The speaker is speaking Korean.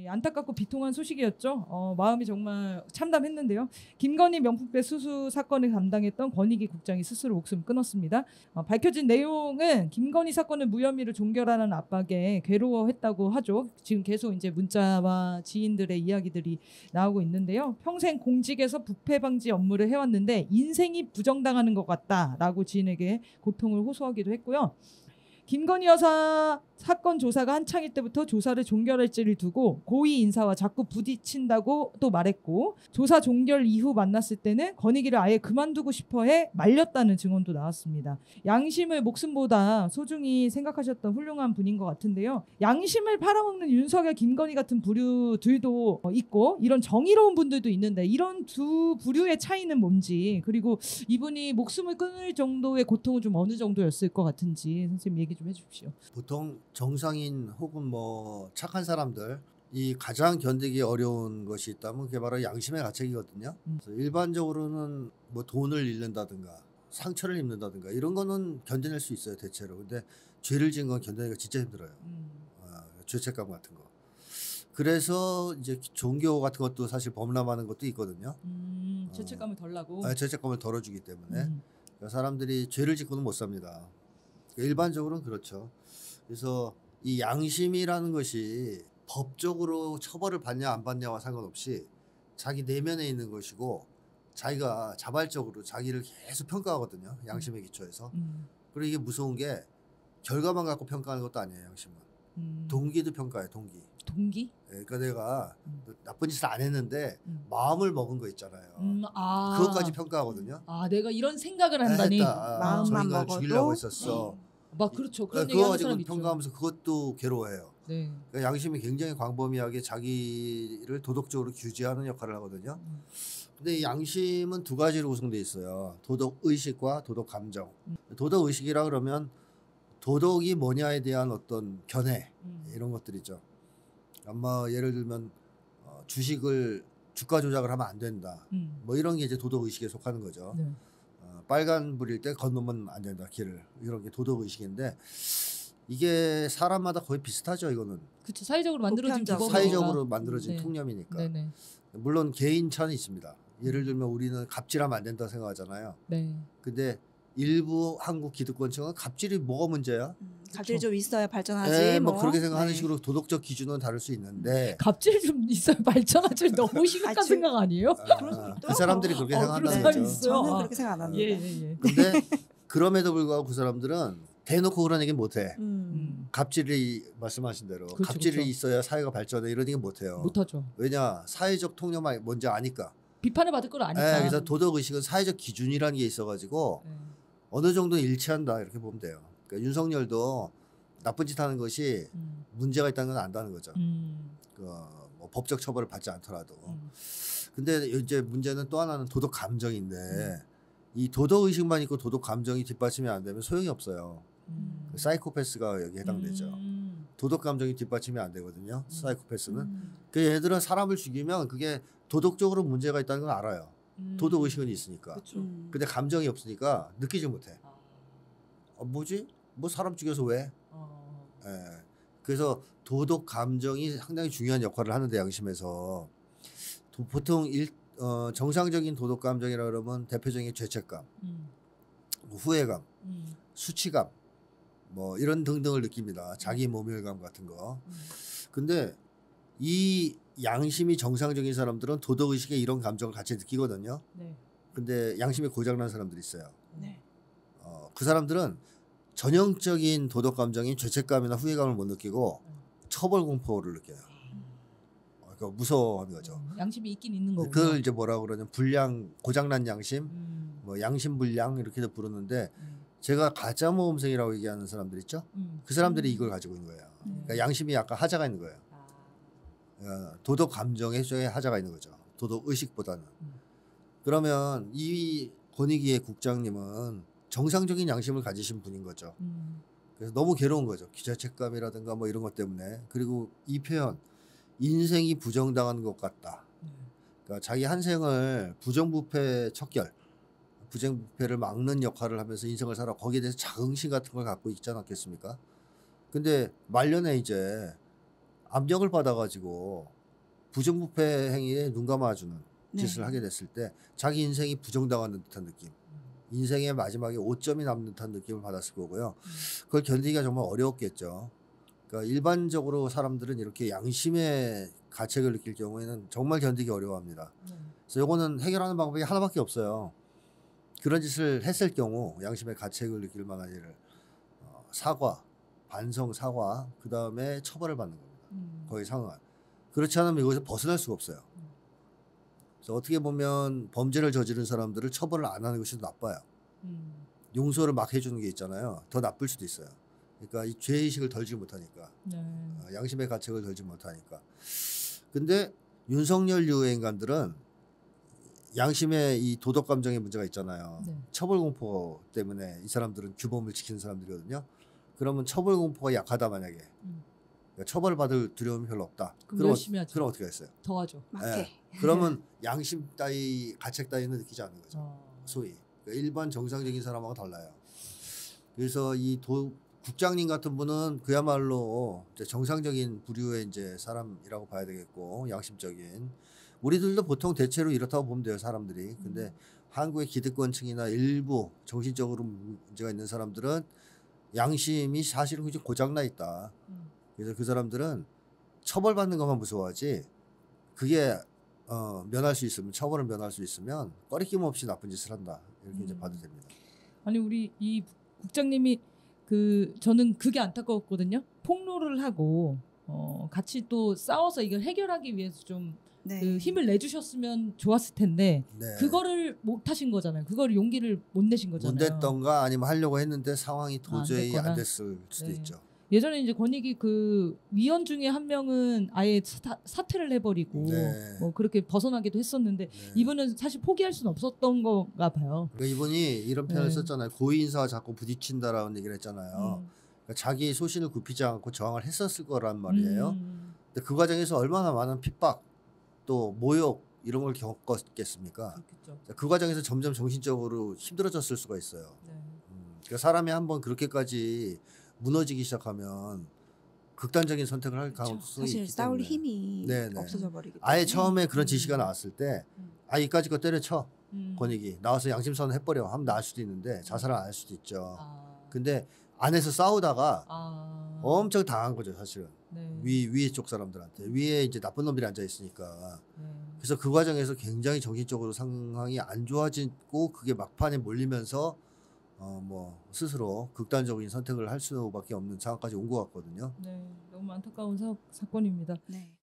안타깝고 비통한 소식이었죠. 마음이 정말 참담했는데요. 김건희 명품백 수수 사건을 담당했던 권익위 국장이 스스로 목숨을 끊었습니다. 밝혀진 내용은 김건희 사건을 무혐의로 종결하는 압박에 괴로워했다고 하죠. 지금 계속 이제 문자와 지인들의 이야기들이 나오고 있는데요. 평생 공직에서 부패 방지 업무를 해왔는데 인생이 부정당하는 것 같다라고 지인에게 고통을 호소하기도 했고요. 김건희 여사 사건 조사가 한창일 때부터 조사를 종결할지를 두고 고위 인사와 자꾸 부딪힌다고 또 말했고, 조사 종결 이후 만났을 때는 권익위를 아예 그만두고 싶어해 말렸다는 증언도 나왔습니다. 양심을 목숨보다 소중히 생각하셨던 훌륭한 분인 것 같은데요. 양심을 팔아먹는 윤석열, 김건희 같은 부류들도 있고 이런 정의로운 분들도 있는데 이런 두 부류의 차이는 뭔지, 그리고 이분이 목숨을 끊을 정도의 고통은 좀 어느 정도였을 것 같은지 선생님 얘기 좀 해주십시오. 보통 정상인 혹은 뭐 착한 사람들 이 가장 견디기 어려운 것이 있다면 그게 바로 양심의 가책이거든요. 그래서 일반적으로는 뭐 돈을 잃는다든가 상처를 입는다든가 이런 거는 견뎌낼 수 있어요 대체로. 근데 죄를 지은 건 견뎌내기가 진짜 힘들어요. 죄책감 같은 거. 그래서 이제 종교 같은 것도 사실 범람하는 것도 있거든요. 죄책감을 덜라고. 죄책감을 덜어주기 때문에 그러니까 사람들이 죄를 짓고는 못 삽니다. 일반적으로는 그렇죠. 그래서 이 양심이라는 것이 법적으로 처벌을 받냐 안 받냐와 상관없이 자기 내면에 있는 것이고 자기가 자발적으로 자기를 계속 평가하거든요. 양심의 기초에서. 그리고 이게 무서운 게 결과만 갖고 평가하는 것도 아니에요. 양심은. 동기도 평가해. 동기? 그러니까 내가 나쁜 짓을 안 했는데 마음을 먹은 거 있잖아요. 그것까지 평가하거든요. 내가 이런 생각을 한다니. 마음만 먹어도 죽이려고 했었어. 막 그렇죠. 그런 그거 얘기하는 가지고 사람 있죠. 평가하면서 그것도 괴로워해요. 네. 그러니까 양심이 굉장히 광범위하게 자기를 도덕적으로 규제하는 역할을 하거든요. 근데 이 양심은 두 가지로 구성되어 있어요. 도덕 의식과 도덕 감정. 도덕 의식이라 그러면 도덕이 뭐냐에 대한 어떤 견해 이런 것들이죠. 아마 예를 들면 주식을 주가 조작을 하면 안 된다. 뭐 이런 게 이제 도덕 의식에 속하는 거죠. 네. 빨간 불일 때 건너면 안 된다 길을, 이런 게 도덕 의식인데 이게 사람마다 거의 비슷하죠. 이거는 그렇죠. 사회적으로 만들어진 보편적으로. 사회적으로 만들어진 네. 통념이니까. 네네. 물론 개인 차는 있습니다. 예를 들면 우리는 갑질하면 안 된다 생각하잖아요. 네. 근데 일부 한국 기득권층은 갑질이 뭐가 문제야? 갑질이 좀 있어야 발전하지. 네, 뭐 그렇게 생각하는 네. 식으로 도덕적 기준은 다를 수 있는데 갑질 좀 있어야 발전하지. 너무 심각한 생각 아니에요? 그 사람들이 그렇게 생각한다는 그런 거죠. 사람이 있어요. 저는 그렇게 생각 안 합니다. 예. 근데 그럼에도 불구하고 그 사람들은 대놓고 그런 얘기는 못해. 갑질이 말씀하신 대로 그렇죠, 갑질이 그렇죠. 있어야 사회가 발전해, 이런 얘기 못해요. 못하죠. 왜냐, 사회적 통념이 뭔지 아니까. 비판을 받을 걸 아니까. 네, 그래서 도덕 의식은 사회적 기준이라는 게 있어가지고 어느 정도 일치한다 이렇게 보면 돼요. 그러니까 윤석열도 나쁜 짓 하는 것이 문제가 있다는 건 안다는 거죠. 뭐 법적 처벌을 받지 않더라도. 근데 이제 문제는 또 하나는 도덕 감정인데 이 도덕 의식만 있고 도덕 감정이 뒷받침이 안 되면 소용이 없어요. 그 사이코패스가 여기 해당되죠. 도덕 감정이 뒷받침이 안 되거든요. 사이코패스는. 그 얘들은 사람을 죽이면 그게 도덕적으로 문제가 있다는 걸 알아요. 도덕 의식은 있으니까. 근데 감정이 없으니까 느끼지 못해. 뭐지? 뭐 사람 죽여서 왜? 예. 그래서 도덕 감정이 상당히 중요한 역할을 하는데 양심에서 보통 정상적인 도덕 감정이라 그러면 대표적인 죄책감, 후회감, 수치감, 뭐 이런 등등을 느낍니다. 자기 모멸감 같은 거. 근데 이 양심이 정상적인 사람들은 도덕 의식에 이런 감정을 같이 느끼거든요. 네. 근데 양심이 고장난 사람들이 있어요. 네. 그 사람들은 전형적인 도덕 감정인 죄책감이나 후회감을 못 느끼고 처벌 공포를 느껴요. 그러니까 무서워하는 거죠. 양심이 있긴 있는 거고. 그걸 이제 뭐라 그러냐면 불량, 고장난 양심, 뭐 양심 불량 이렇게도 부르는데 제가 가짜 모험생이라고 얘기하는 사람들 있죠. 그 사람들이 이걸 가지고 있는 거예요. 그러니까 양심이 약간 하자가 있는 거예요. 도덕 감정에 하자가 있는 거죠. 도덕 의식보다는. 그러면 이 권익위의 국장님은 정상적인 양심을 가지신 분인 거죠. 그래서 너무 괴로운 거죠. 죄책감이라든가 뭐 이런 것 때문에. 그리고 이 표현, 인생이 부정당한 것 같다. 그러니까 자기 한 생을 부정부패 척결, 부정부패를 막는 역할을 하면서 인생을 살아 거기에 대해서 자긍심 같은 걸 갖고 있지 않았겠습니까? 근데 말년에 이제 압력을 받아가지고 부정부패 행위에 눈 감아주는 짓을 하게 됐을 때 자기 인생이 부정당하는 듯한 느낌, 인생의 마지막에 오점이 남는 듯한 느낌을 받았을 거고요. 그걸 견디기가 정말 어려웠겠죠. 그러니까 일반적으로 사람들은 이렇게 양심의 가책을 느낄 경우에는 정말 견디기 어려워합니다. 그래서 이거는 해결하는 방법이 하나밖에 없어요. 그런 짓을 했을 경우 양심의 가책을 느낄 만한 일을 사과, 반성, 사과, 그 다음에 처벌을 받는 겁니다. 거의 상응한. 그렇지 않으면 이것에서 벗어날 수가 없어요. 그래서 어떻게 보면 범죄를 저지른 사람들을 처벌을 안 하는 것이 더 나빠요. 용서를 막 해주는 게 있잖아요. 더 나쁠 수도 있어요. 그러니까 이 죄의식을 덜지 못하니까, 양심의 가책을 덜지 못하니까. 근데 윤석열류 인간들은 양심의 이 도덕 감정의 문제가 있잖아요. 처벌 공포 때문에 이 사람들은 규범을 지키는 사람들이거든요. 그러면 처벌 공포가 약하다 만약에 그러니까 처벌을 받을 두려움이 별로 없다. 그럼 열심히 하죠. 그럼 어떻게 했어요? 더 하죠. 맞게. 그러면 양심 따위 가책 따위는 느끼지 않는 거죠. 소위 그러니까 일반 정상적인 사람하고 달라요. 그래서 이 국장님 같은 분은 그야말로 이제 정상적인 부류의 이제 사람이라고 봐야 되겠고 양심적인. 우리들도 보통 대체로 이렇다고 보면 돼요, 사람들이. 근데 한국의 기득권층이나 일부 정신적으로 문제가 있는 사람들은 양심이 사실은 굉장히 고장나 있다. 그래서 그 사람들은 처벌받는 것만 무서워하지 그게 면할 수 있으면, 처벌을 면할 수 있으면 꺼리낌 없이 나쁜 짓을 한다. 이렇게 이제 봐도 됩니다. 아니 우리 이 국장님이 저는 그게 안타까웠거든요. 폭로를 하고 같이 또 싸워서 이걸 해결하기 위해서 좀 그 힘을 내주셨으면 좋았을 텐데 그거를 못 하신 거잖아요. 그거를 용기를 못 내신 거잖아요. 못 냈던가 아니면 하려고 했는데 상황이 도저히 안 됐을 수도 있죠. 예전에 이제 권익위 그 위원 중에 한 명은 아예 사퇴를 해버리고 뭐 그렇게 벗어나기도 했었는데 이분은 사실 포기할 수는 없었던 건가 봐요. 그러니까 이분이 이런 표현을 썼잖아요. 고위 인사가 자꾸 부딪힌다라는 얘기를 했잖아요. 그러니까 자기 소신을 굽히지 않고 저항을 했었을 거란 말이에요. 근데 그 과정에서 얼마나 많은 핍박 또 모욕 이런 걸 겪었겠습니까? 그 과정에서 점점 정신적으로 힘들어졌을 수가 있어요. 그러니까 사람이 한번 그렇게까지 무너지기 시작하면 극단적인 선택을 할 가능성이 사실 있기 싸울 때문에. 힘이 없어져 버리기 때문에. 아예 처음에 그런 지시가 나왔을 때 이까짓 거 때려쳐. 권익이 나와서 양심선언 해버려 하면 나을 수도 있는데 자살을 안 할 수도 있죠. 근데 안에서 싸우다가 엄청 당한 거죠, 사실은. 위에 쪽 사람들한테. 위에 이제 나쁜 놈들이 앉아 있으니까. 그래서 그 과정에서 굉장히 정신적으로 상황이 안 좋아지고 그게 막판에 몰리면서 뭐 스스로 극단적인 선택을 할 수밖에 없는 상황까지 온 것 같거든요. 네, 너무 안타까운 사건입니다. 네.